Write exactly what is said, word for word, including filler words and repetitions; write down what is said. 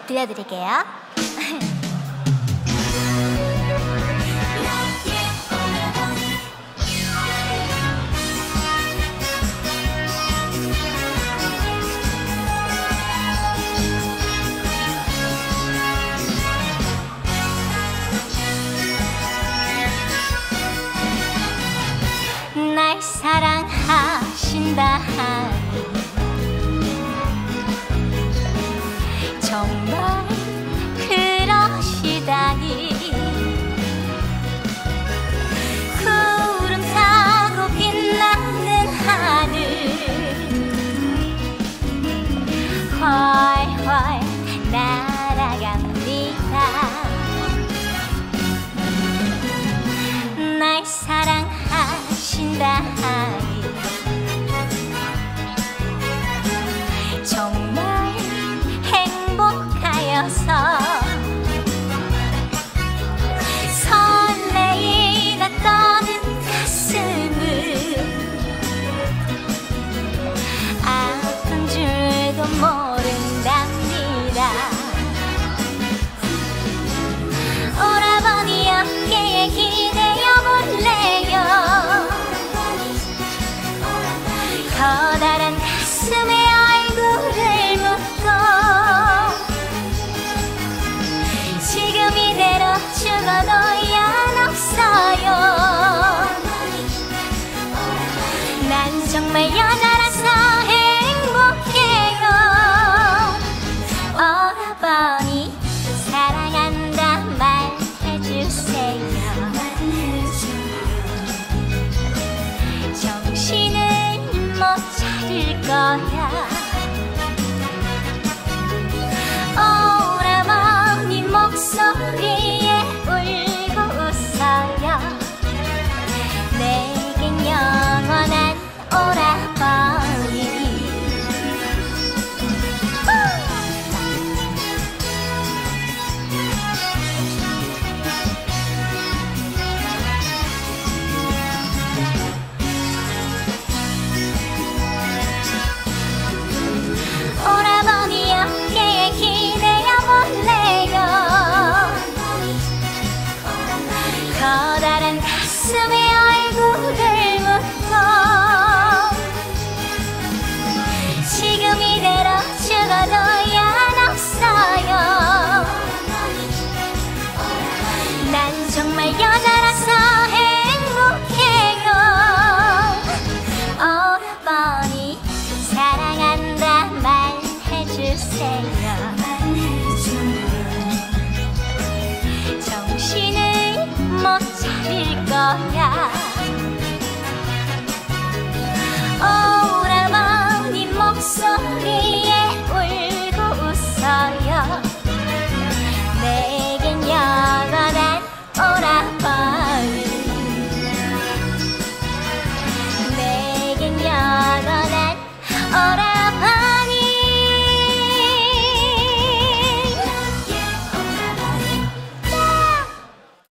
들려드릴게요. 날 사랑하신다 하니 정말 그러시다니 구름 타고 빛나는 하늘 훨훨 날아갑니다. 날 사랑하신다 하니 정말 행복하여서 설레이다 떠는 가슴은 아픈 줄도 모른답니다. 오라버니 어깨에 기대어 볼래요. 커다란 가슴에 얼굴을 묻고 지금 이대로 죽어도 연 없어요. 난 정말 여자라서 행복해요. 오라버니 사랑한다 말해주세요. 정신을 못 차릴 거야. 오라버니 목소리에 울고 웃어요. 내겐 영원한 오라버니. 오라버니 어깨에 기대어 볼래요. 커다란 가슴에 얼굴을 묻고 지금 이대로 죽어도 연 없어요. 난 정말 여자라서 행복해요. 오라버니 사랑한다 말해주세요. 정신을 못 차릴 거야.